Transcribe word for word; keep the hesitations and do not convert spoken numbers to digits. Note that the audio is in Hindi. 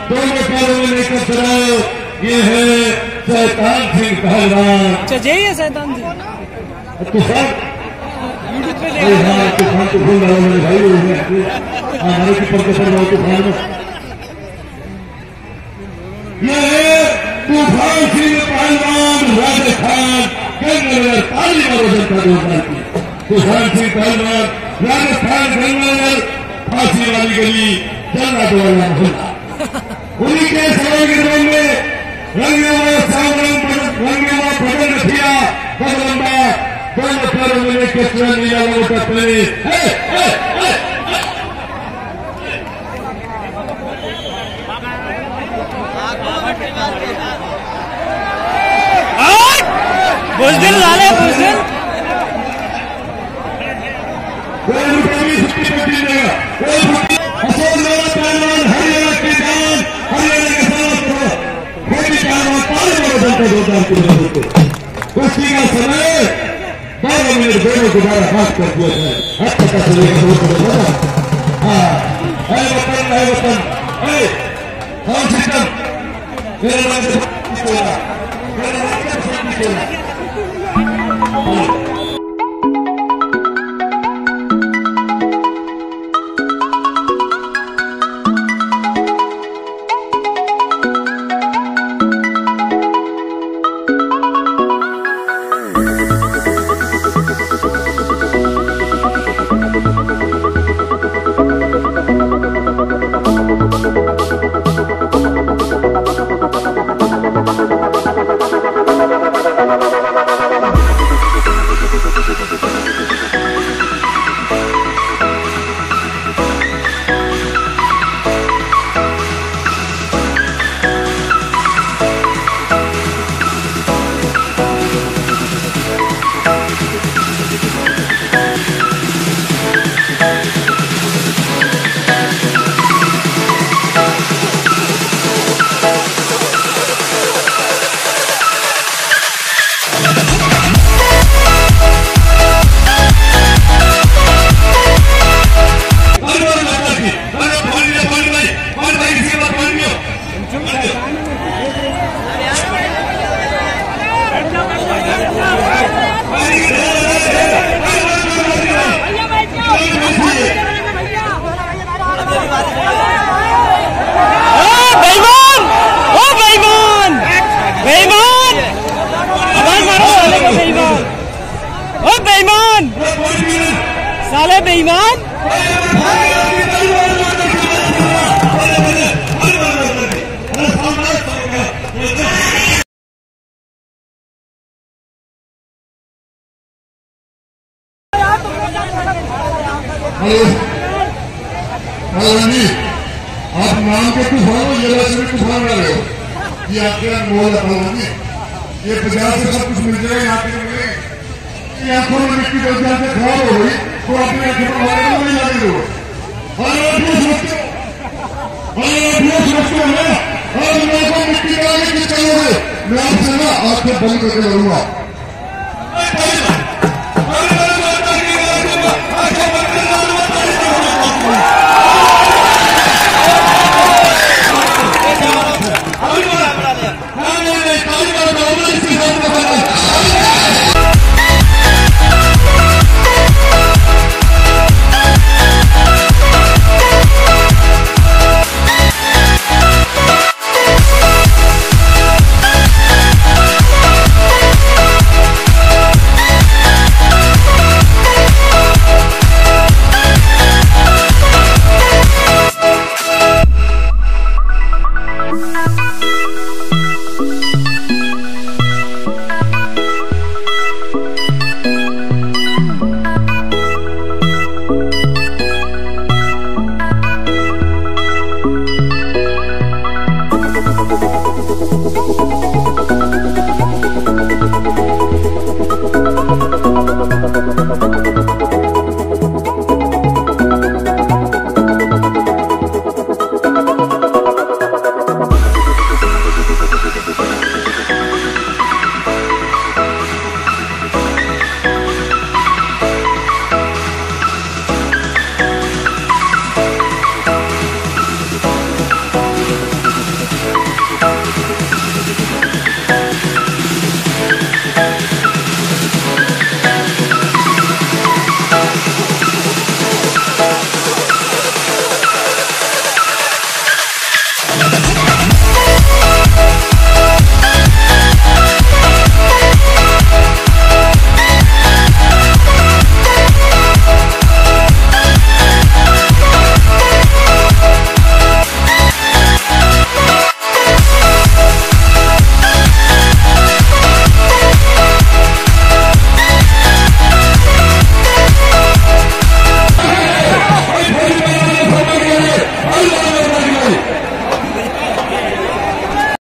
दोनों पैरों में लेकर चलाओ। ये है शैतान सिंह पहलवान। अच्छा यही है शैतान सिंह। तूफान यूट्यूब पे हाँ तूफान तो भूल रहा हूँ मेरे भाई। हमारे की पढ़ते पढ़ रहा हूँ तूफान में। ये है तूफान सिंह पहलवान राजस्थान गंगानगर। ताली मारो जनता जोरदार की। तूफान सिंह पहलवान राजस्थान गंगानगर फांसी वाली गली जल्ला द्वारा मोहल्ला। उन्हीं के सभागृह में रंगवा सावरंग रंगवा बदल रखिया बदलंबा दोनों पैरों में लेकर चल लिया लोगों का पहले बुजदिल लाले बुजदिल कोई रुपये भी छुट्टी पर दी देगा। कोई अशोक मेरा पहलवान हरियाणा के जान हरियाणा के साथ कोई पहलवान पाले वाला जनता जोरदार की मदद को कुश्ती का समय बारह मिनट दोनों दोबारा हाथ कर दिया जाए। हर पता चलेगा वो करेगा। हाँ है वतन है वतन है कौन सिस्टम मेरे नाम से मेरा नाम से साले बेईमान। आप नाम के तूफान हो जरा से तूफान वाले हो। ये आपके अनमोल है। ये बाजार से सब कुछ मिल जाएगा। यहाँ पे मिलेगा। आंखों में मिट्टी बच जाते खराब हो गई तो अपने आंखों में नहीं लगे लोग। और रखते हैं और लोगों को मिट्टी डालने की चलोगे। मैं आपसे ना आंखें बंद करके लड़ूंगा।